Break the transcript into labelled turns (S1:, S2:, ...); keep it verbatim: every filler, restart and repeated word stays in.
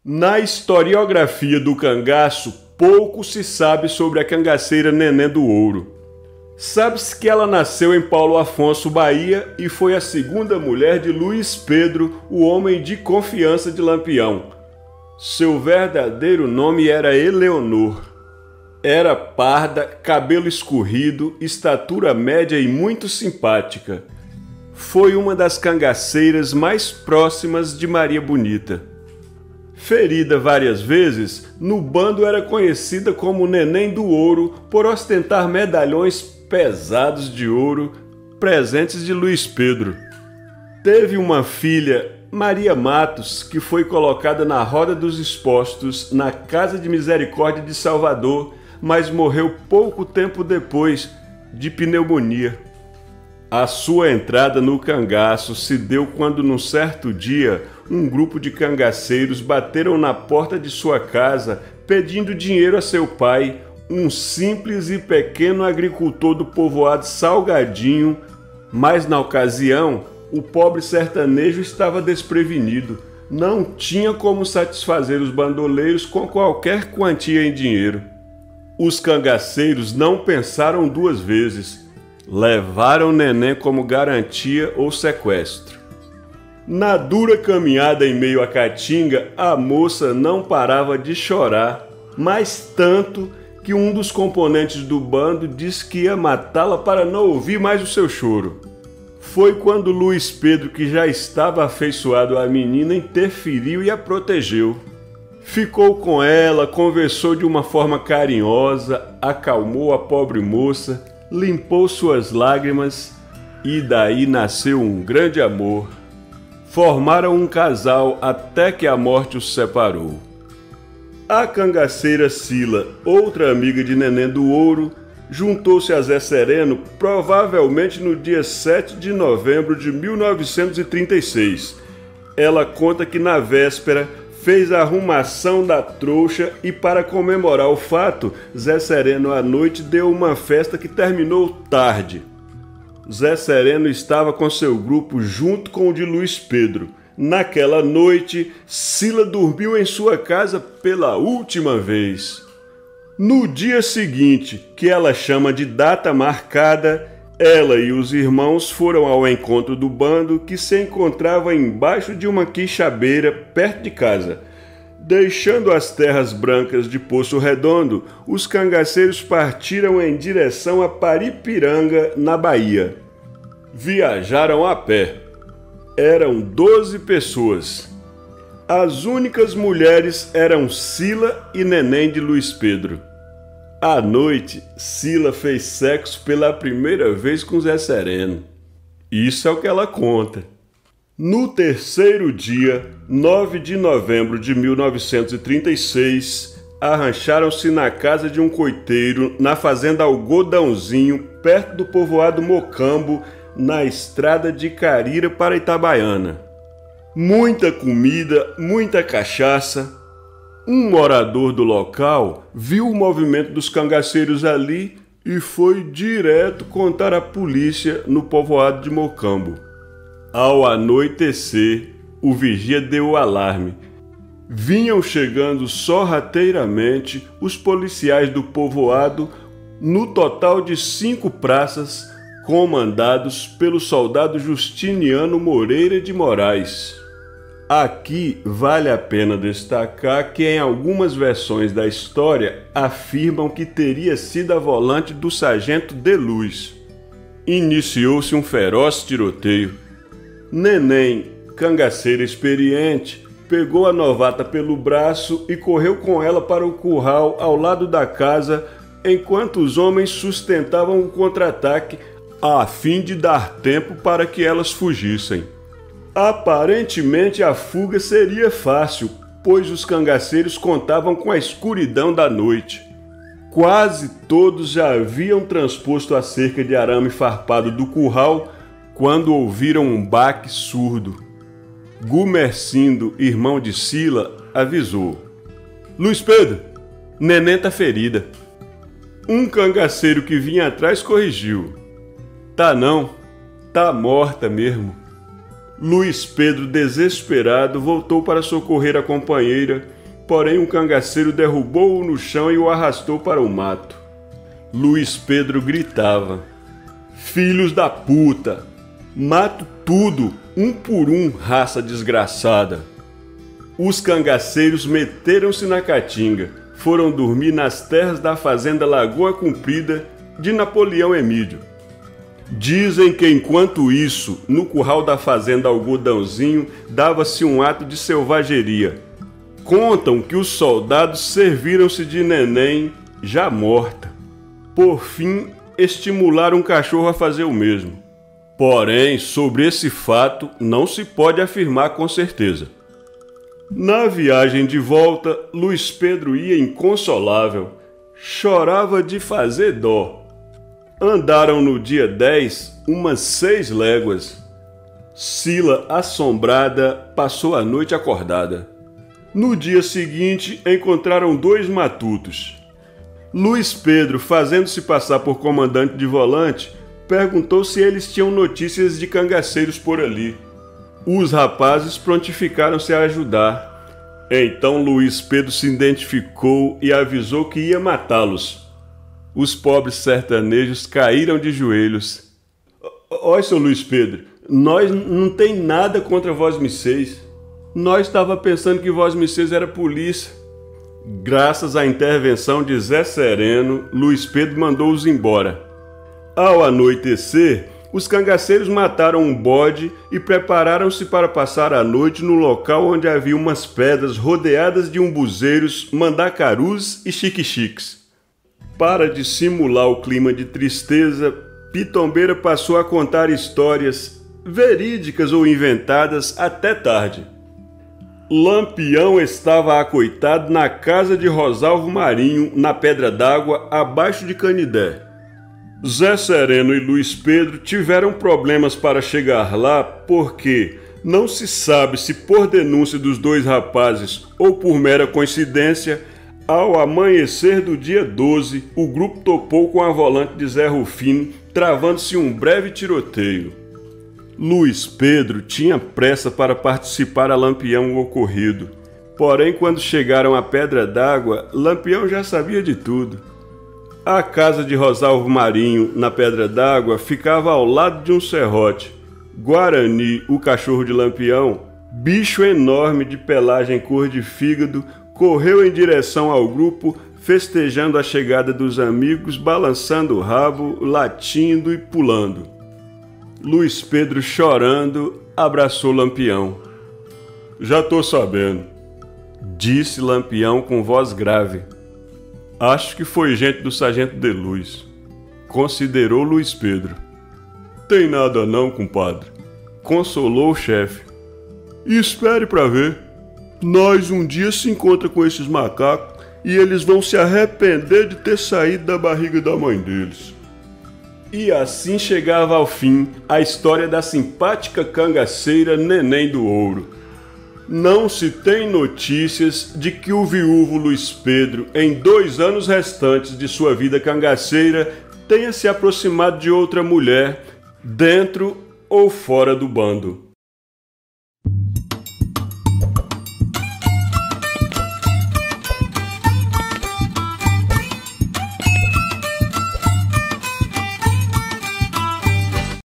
S1: Na historiografia do cangaço, pouco se sabe sobre a cangaceira Neném do Ouro. Sabe-se que ela nasceu em Paulo Afonso, Bahia, e foi a segunda mulher de Luís Pedro, o homem de confiança de Lampião. Seu verdadeiro nome era Eleonor. Era parda, cabelo escorrido, estatura média e muito simpática. Foi uma das cangaceiras mais próximas de Maria Bonita. Ferida várias vezes, no bando era conhecida como Neném do Ouro por ostentar medalhões pesados de ouro, presentes de Luís Pedro. Teve uma filha, Maria Matos, que foi colocada na roda dos expostos na Casa de Misericórdia de Salvador, mas morreu pouco tempo depois, de pneumonia. A sua entrada no cangaço se deu quando, num certo dia, um grupo de cangaceiros bateram na porta de sua casa pedindo dinheiro a seu pai, um simples e pequeno agricultor do povoado Salgadinho, mas na ocasião o pobre sertanejo estava desprevenido, não tinha como satisfazer os bandoleiros com qualquer quantia em dinheiro. Os cangaceiros não pensaram duas vezes. Levaram Neném como garantia ou sequestro. Na dura caminhada em meio à caatinga, a moça não parava de chorar, mas tanto que um dos componentes do bando disse que ia matá-la para não ouvir mais o seu choro. Foi quando Luís Pedro, que já estava afeiçoado à menina, interferiu e a protegeu. Ficou com ela, conversou de uma forma carinhosa, acalmou a pobre moça, limpou suas lágrimas e daí nasceu um grande amor. Formaram um casal até que a morte os separou. A cangaceira Sila, outra amiga de Neném do Ouro, juntou-se a Zé Sereno provavelmente no dia sete de novembro de mil novecentos e trinta e seis. Ela conta que na véspera fez a arrumação da trouxa e, para comemorar o fato, Zé Sereno à noite deu uma festa que terminou tarde. Zé Sereno estava com seu grupo junto com o de Luís Pedro. Naquela noite, Sila dormiu em sua casa pela última vez. No dia seguinte, que ela chama de data marcada, ela e os irmãos foram ao encontro do bando, que se encontrava embaixo de uma quixabeira perto de casa. Deixando as terras brancas de Poço Redondo, os cangaceiros partiram em direção a Paripiranga, na Bahia. Viajaram a pé. Eram doze pessoas. As únicas mulheres eram Sila e Neném de Luís Pedro. À noite, Sila fez sexo pela primeira vez com Zé Sereno. Isso é o que ela conta. No terceiro dia, nove de novembro de mil novecentos e trinta e seis, arrancharam-se na casa de um coiteiro na fazenda Algodãozinho, perto do povoado Mocambo, na estrada de Carira para Itabaiana. Muita comida, muita cachaça. Um morador do local viu o movimento dos cangaceiros ali e foi direto contar à polícia no povoado de Mocambo. Ao anoitecer, o vigia deu o alarme. Vinham chegando sorrateiramente os policiais do povoado, no total de cinco praças, comandados pelo soldado Justiniano Moreira de Moraes. Aqui vale a pena destacar que em algumas versões da história afirmam que teria sido a volante do sargento de Luz. Iniciou-se um feroz tiroteio. Neném, cangaceira experiente, pegou a novata pelo braço e correu com ela para o curral ao lado da casa, enquanto os homens sustentavam o contra-ataque a fim de dar tempo para que elas fugissem. Aparentemente a fuga seria fácil, pois os cangaceiros contavam com a escuridão da noite. Quase todos já haviam transposto a cerca de arame farpado do curral quando ouviram um baque surdo. Gumercindo, irmão de Sila, avisou: "Luís Pedro, Neném tá ferida." Um cangaceiro que vinha atrás corrigiu: "Tá não, tá morta mesmo." Luís Pedro, desesperado, voltou para socorrer a companheira porém um cangaceiro derrubou-o no chão e o arrastou para o mato. Luiz Pedro gritava: "Filhos da puta! Mato tudo, um por um, raça desgraçada!" Os cangaceiros meteram-se na caatinga, foram dormir nas terras da fazenda Lagoa Comprida de Napoleão Emídio. Dizem que enquanto isso, no curral da fazenda Algodãozinho, dava-se um ato de selvageria. Contam que os soldados serviram-se de neném já morta. Por fim, estimularam um cachorro a fazer o mesmo. Porém, sobre esse fato, não se pode afirmar com certeza. Na viagem de volta, Luiz Pedro ia inconsolável. Chorava de fazer dó. Andaram no dia dez umas seis léguas. Sila, assombrada, passou a noite acordada. No dia seguinte, encontraram dois matutos. Luiz Pedro, fazendo-se passar por comandante de volante, perguntou se eles tinham notícias de cangaceiros por ali. Os rapazes prontificaram-se a ajudar. Então Luiz Pedro se identificou e avisou que ia matá-los. Os pobres sertanejos caíram de joelhos. "Ó, seu Luiz Pedro, nós não tem nada contra vós misseis. Nós estava pensando que vós misseis era polícia." Graças à intervenção de Zé Sereno, Luiz Pedro mandou-os embora. Ao anoitecer, os cangaceiros mataram um bode e prepararam-se para passar a noite no local onde havia umas pedras rodeadas de umbuzeiros, mandacarus e xique-xiques. Para dissimular o clima de tristeza, Pitombeira passou a contar histórias, verídicas ou inventadas, até tarde. Lampião estava acoitado na casa de Rosalvo Marinho, na Pedra d'Água, abaixo de Canidé. Zé Sereno e Luiz Pedro tiveram problemas para chegar lá porque não se sabe se por denúncia dos dois rapazes ou por mera coincidência, ao amanhecer do dia doze, o grupo topou com a volante de Zé Rufino, travando-se um breve tiroteio. Luiz Pedro tinha pressa para participar a Lampião o ocorrido. Porém, quando chegaram à Pedra d'Água, Lampião já sabia de tudo. A casa de Rosalvo Marinho, na Pedra d'Água, ficava ao lado de um serrote. Guarani, o cachorro de Lampião, bicho enorme de pelagem cor de fígado, correu em direção ao grupo, festejando a chegada dos amigos, balançando o rabo, latindo e pulando. Luiz Pedro, chorando, abraçou Lampião. "Já tô sabendo", disse Lampião com voz grave. "Acho que foi gente do sargento de Luz", considerou Luiz Pedro. "Tem nada não, compadre", consolou o chefe. "Espere para ver. Nós um dia se encontra com esses macacos e eles vão se arrepender de ter saído da barriga da mãe deles." E assim chegava ao fim a história da simpática cangaceira Neném do Ouro. Não se tem notícias de que o viúvo Luiz Pedro, em dois anos restantes de sua vida cangaceira, tenha se aproximado de outra mulher, dentro ou fora do bando.